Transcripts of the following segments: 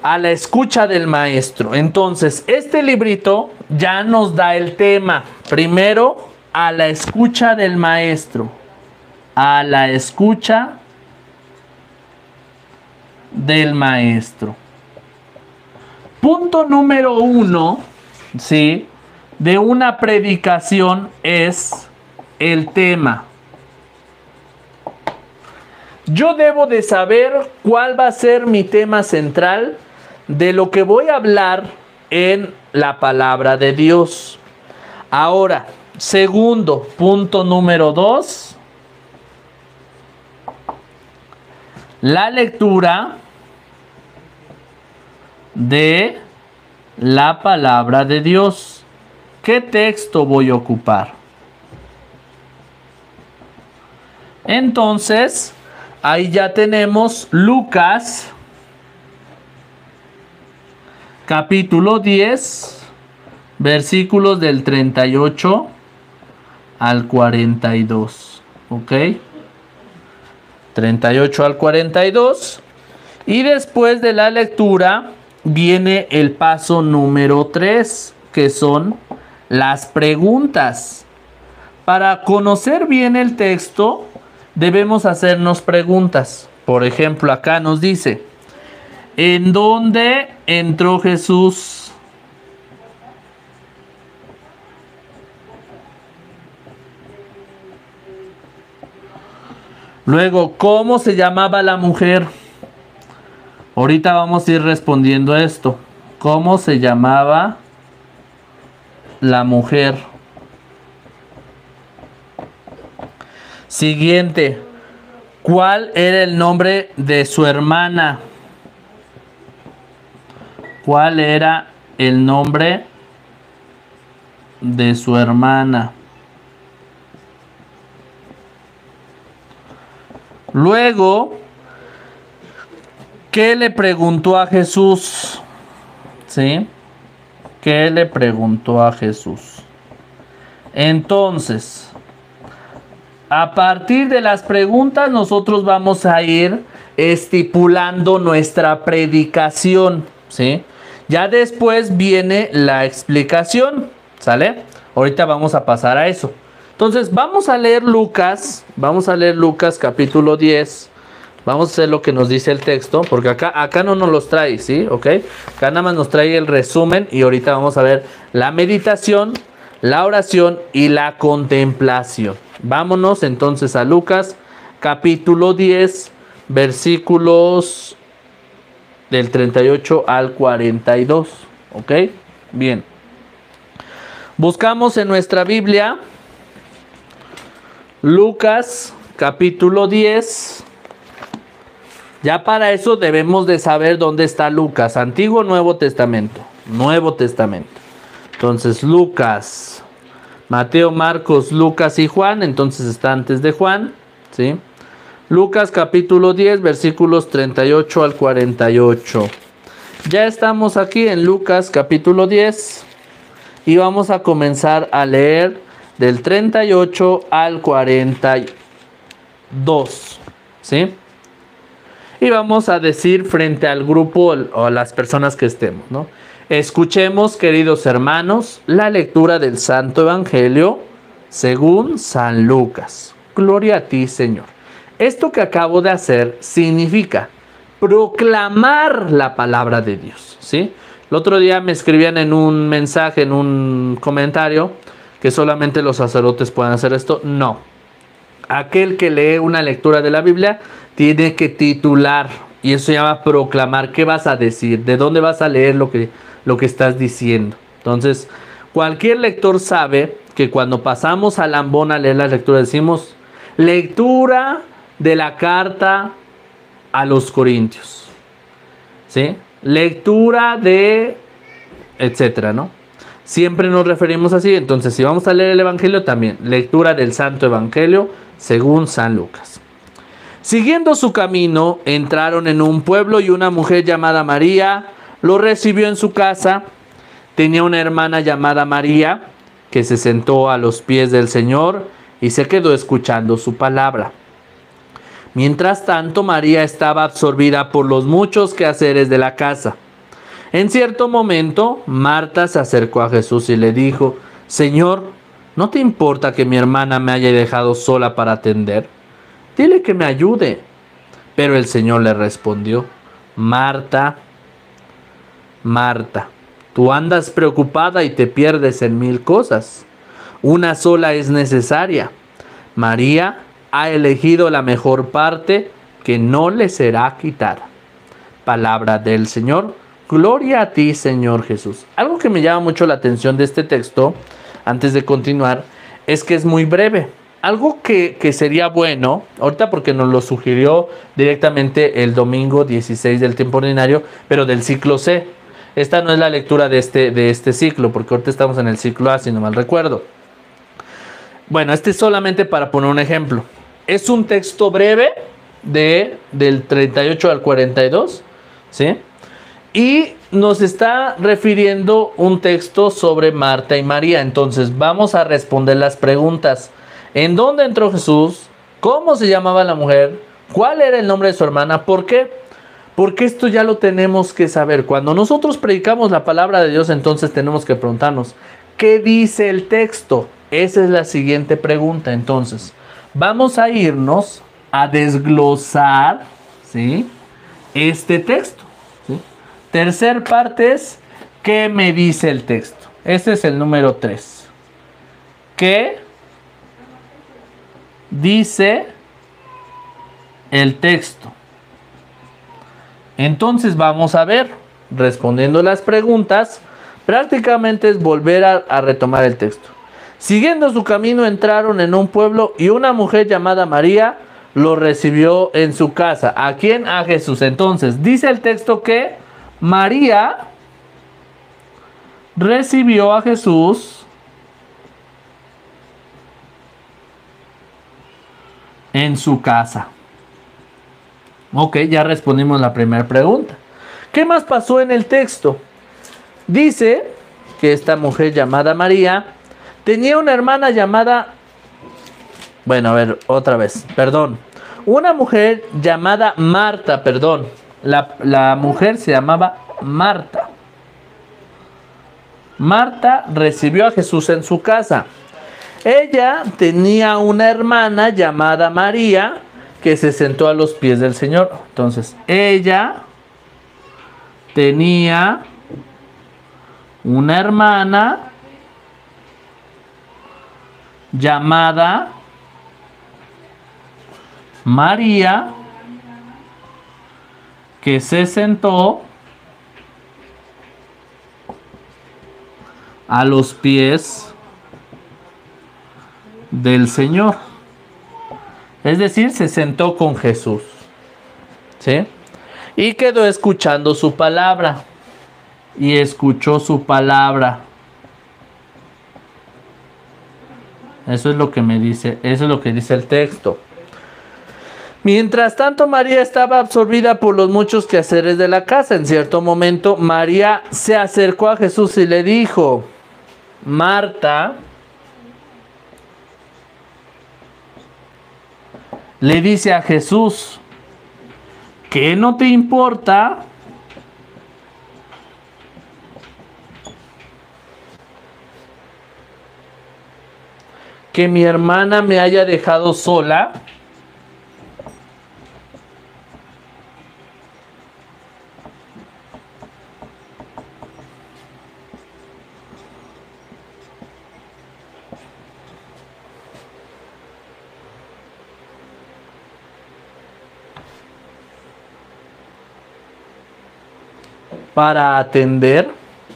a la escucha del maestro. Entonces, este librito ya nos da el tema. Primero, a la escucha del maestro. A la escucha del maestro. Punto número 1, ¿sí?, de una predicación es el tema. Yo debo de saber cuál va a ser mi tema central de lo que voy a hablar en la palabra de Dios. Ahora, segundo, punto número 2, la lectura de la palabra de Dios. ¿Qué texto voy a ocupar? Entonces, ahí ya tenemos Lucas, capítulo 10, versículos del 38 al 42. ¿Ok? 38 al 42. Y después de la lectura viene el paso número 3, que son las preguntas. Para conocer bien el texto, debemos hacernos preguntas. Por ejemplo, acá nos dice: ¿en dónde entró Jesús? Luego, ¿cómo se llamaba la mujer? Ahorita vamos a ir respondiendo esto. ¿Cómo se llamaba la mujer? Siguiente. ¿Cuál era el nombre de su hermana? ¿Cuál era el nombre de su hermana? Luego, ¿qué le preguntó a Jesús? ¿Sí? ¿Qué le preguntó a Jesús? Entonces, a partir de las preguntas, nosotros vamos a ir estipulando nuestra predicación, ¿sí? Ya después viene la explicación, ¿sale? Ahorita vamos a pasar a eso. Entonces, vamos a leer Lucas capítulo 10. Vamos a hacer lo que nos dice el texto, porque acá no nos los trae, ¿sí? ¿Ok? Acá nada más nos trae el resumen y ahorita vamos a ver la meditación, la oración y la contemplación. Vámonos entonces a Lucas capítulo 10, versículos del 38 al 42. ¿Ok? Bien. Buscamos en nuestra Biblia Lucas capítulo 10. Ya para eso debemos de saber dónde está Lucas, Antiguo o Nuevo Testamento. Nuevo Testamento. Entonces Lucas, Mateo, Marcos, Lucas y Juan, entonces está antes de Juan, ¿sí? Lucas capítulo 10, versículos 38 al 48. Ya estamos aquí en Lucas capítulo 10 y vamos a comenzar a leer del 38 al 42, ¿sí? Y vamos a decir frente al grupo o a las personas que estemos, ¿no? Escuchemos, queridos hermanos, la lectura del Santo Evangelio según San Lucas. Gloria a ti, Señor. Esto que acabo de hacer significa proclamar la palabra de Dios, ¿sí? El otro día me escribían en un mensaje, en un comentario, que solamente los sacerdotes pueden hacer esto. No. Aquel que lee una lectura de la Biblia tiene que titular, y eso se llama proclamar. ¿Qué vas a decir? ¿De dónde vas a leer lo que estás diciendo? Entonces, cualquier lector sabe que cuando pasamos al ambón a leer la lectura, decimos lectura de la carta a los Corintios, ¿sí? Lectura de etcétera, ¿no? Siempre nos referimos así. Entonces, si vamos a leer el Evangelio, también lectura del Santo Evangelio según San Lucas. Siguiendo su camino, entraron en un pueblo y una mujer llamada María lo recibió en su casa. Tenía una hermana llamada María que se sentó a los pies del Señor y se quedó escuchando su palabra. Mientras tanto, María estaba absorbida por los muchos quehaceres de la casa. En cierto momento, Marta se acercó a Jesús y le dijo: Señor, ¿no te importa que mi hermana me haya dejado sola para atender? Dile que me ayude. Pero el Señor le respondió: Marta, Marta, tú andas preocupada y te pierdes en mil cosas. Una sola es necesaria. María ha elegido la mejor parte que no le será quitada. Palabra del Señor. Gloria a ti, Señor Jesús. Algo que me llama mucho la atención de este texto, antes de continuar, es que es muy breve. Algo que sería bueno, ahorita porque nos lo sugirió directamente el domingo 16 del tiempo ordinario, pero del ciclo C. Esta no es la lectura de este ciclo, porque ahorita estamos en el ciclo A, si no mal recuerdo. Bueno, este es solamente para poner un ejemplo. Es un texto breve del 38 al 42, ¿sí? Y nos está refiriendo un texto sobre Marta y María. Entonces vamos a responder las preguntas. ¿En dónde entró Jesús? ¿Cómo se llamaba la mujer? ¿Cuál era el nombre de su hermana? ¿Por qué? Porque esto ya lo tenemos que saber. Cuando nosotros predicamos la palabra de Dios, entonces tenemos que preguntarnos: ¿qué dice el texto? Esa es la siguiente pregunta. Entonces, vamos a irnos a desglosar, ¿sí?, este texto, ¿sí? Tercer parte es: ¿qué me dice el texto? Este es el número 3. ¿Qué dice el texto? Entonces vamos a ver, respondiendo las preguntas, prácticamente es volver a retomar el texto. Siguiendo su camino entraron en un pueblo y una mujer llamada María lo recibió en su casa. ¿A quién? A Jesús. Entonces dice el texto que María recibió a Jesús en su casa. Ok, ya respondimos la primera pregunta. ¿Qué más pasó en el texto? Dice que esta mujer llamada María tenía una hermana llamada... Bueno, a ver, otra vez, perdón. Una mujer llamada Marta, perdón. La mujer se llamaba Marta. Marta recibió a Jesús en su casa. Ella tenía una hermana llamada María que se sentó a los pies del Señor. Entonces, ella tenía una hermana llamada María que se sentó a los pies del Señor. Es decir, se sentó con Jesús, ¿sí? Y quedó escuchando su palabra. Y escuchó su palabra. Eso es lo que me dice, eso es lo que dice el texto. Mientras tanto, María estaba absorbida por los muchos quehaceres de la casa. En cierto momento, María se acercó a Jesús y le dijo: Marta, le dice a Jesús, ¿qué no te importa que mi hermana me haya dejado sola? Para atender.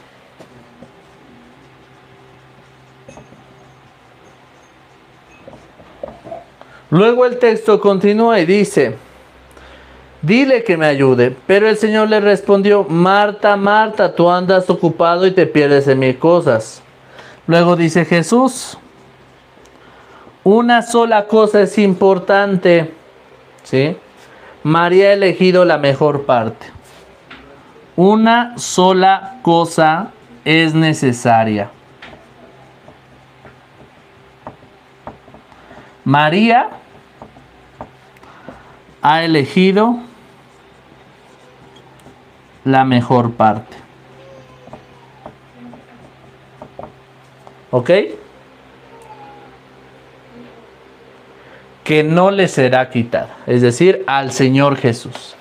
Luego el texto continúa y dice: dile que me ayude. Pero el Señor le respondió: Marta, Marta, tú andas ocupado y te pierdes en mil cosas. Luego dice Jesús: una sola cosa es importante, ¿sí? María ha elegido la mejor parte. Una sola cosa es necesaria. María ha elegido la mejor parte. ¿Ok? Que no le será quitada, es decir, al Señor Jesús.